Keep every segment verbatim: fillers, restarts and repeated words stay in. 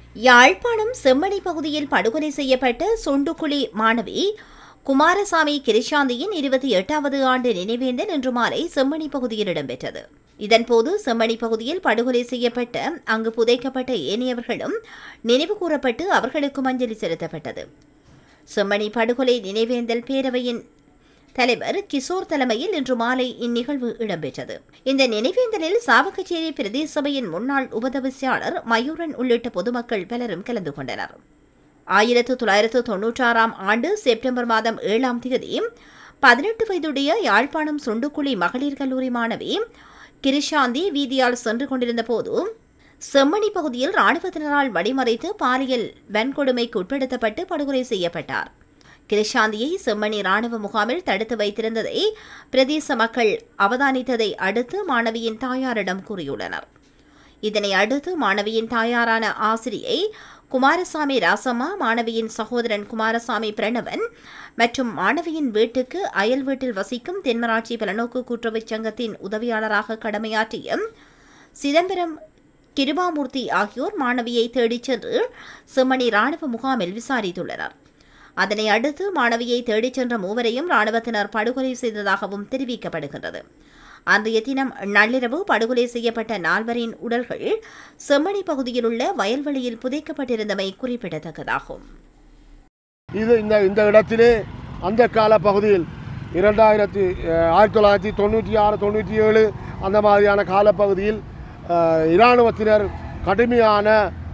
யாழ்ப்பாணம் செம்மணி பகுதியில் படுகொலை செய்யப்பட்ட சொண்டுக்குழி மாணவி குமாரசாமி கிருஷாந்தியின் இருபத்தி எட்டாவது ஆண்டு நினைவேந்தல் இன்று மாலை செம்மணி பகுதியில் இடம்பெற்றது. இதன்போது செம்மணி பகுதியில் படுகொலை செய்யப்பட்ட அங்கு புதைக்கப்பட்ட ஏனையவர்களும் நினைவு கூறப்பட்டு அவர்களுக்கும் அஞ்சலி செலுத்தப்பட்டது. செம்மணி படுகொலை நினைவேந்தல் பேரவையின் தலைவர் கிஷோர் தலைமையில் இன்று மாலை இந்நிகழ்வு இடம்பெற்றது. இந்த நினைவேந்தலில் சாவகச்சேரி பிரதேச சபையின் முன்னாள் உபதவிசியாளர் மயூரன் உள்ளிட்ட பொதுமக்கள் பலரும் கலந்து கொண்டனர். ஆயிரத்து தொள்ளாயிரத்து தொன்னூற்றி ஆறாம் ஆண்டு செப்டம்பர் மாதம் ஏழாம் தேதி பதினெட்டு வயதுடைய யாழ்ப்பாணம் சொண்டுக்குழி மகளிர் கல்லூரி மாணவி கிருஷாந்தி வீதியால் சென்று கொண்டிருந்த போது செம்மணி பகுதியில் ராணுவத்தினரால் வழிமறைத்து பாலியல் வன்கொடுமைக்கு உட்படுத்தப்பட்டு படுகொலை செய்யப்பட்டார். கிருஷாந்தியை செம்மணி ராணுவ முகாமில் தடுத்து வைத்திருந்ததை பிரதேச மக்கள் அவதானித்ததை அடுத்து மாணவியின் தாயாரிடம் கூறியுள்ளனர். இதனை அடுத்து மாணவியின் தாயாரான ஆசிரியை குமாரசாமி ராசம்மா, மாணவியின் சகோதரன் குமாரசாமி பிரணவன் மற்றும் மாணவியின் வீட்டுக்கு அயல் வீட்டில் வசிக்கும் தென்மராட்சி பலநோக்கு கூட்டுறவுச் சங்கத்தின் உதவியாளராக கடமையாற்றிய சிதம்பரம் கிருபாமூர்த்தி ஆகியோர் மாணவியை தேடிச் சென்று செம்மணி ராணுவ முகாமில் விசாரித்துள்ளனர். அதனை அடுத்து மாணவியை தேடிச் சென்ற மூவரையும் ராணுவத்தினர் படுகொலை செய்ததாகவும் தெரிவிக்கப்படுகின்றது. அன்றைய தினம் நள்ளிரவு படுகொலை செய்யப்பட்ட நால்வரின் உடல்கள் செம்மணி பகுதியில் உள்ள வயல்வெளியில் புதைக்கப்பட்டிருந்தமை குறிப்பிடத்தக்கதாகும். இது இந்த இந்த இடத்திலே அந்த கால பகுதியில் இரண்டாயிரத்தி ஆயிரத்தி தொள்ளாயிரத்தி தொண்ணூற்றி ஆறு தொண்ணூற்றி ஏழு அந்த மாதிரியான காலப்பகுதியில் இராணுவத்தினர் கடுமையான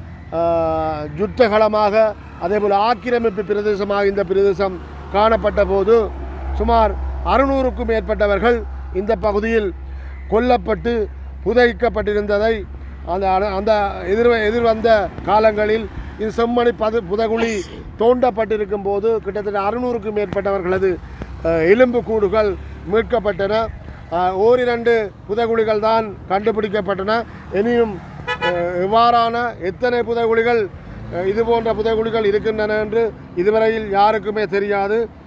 யுத்தகலமாக அதேபோல் ஆக்கிரமிப்பு பிரதேசமாக இந்த பிரதேசம் காணப்பட்ட போது சுமார் அறுநூறுக்கும் மேற்பட்டவர்கள் இந்த பகுதியில் கொல்லப்பட்டு புதைக்கப்பட்டிருந்ததை அந்த அந்த எதிர் எதிர்வந்த காலங்களில் இது செம்மணி பது புதகுழி தோண்டப்பட்டிருக்கும் போது கிட்டத்தட்ட அறுநூறுக்கும் மேற்பட்டவர்களது எலும்பு கூடுகள் மீட்கப்பட்டன. ஓரிரண்டு புதகுழிகள் தான் கண்டுபிடிக்கப்பட்டன. இனியும் இவ்வாறான எத்தனை புதகுழிகள் இது போன்ற புதைகுழிகள் இருக்கின்றன என்று இதுவரையில் யாருக்குமே தெரியாது.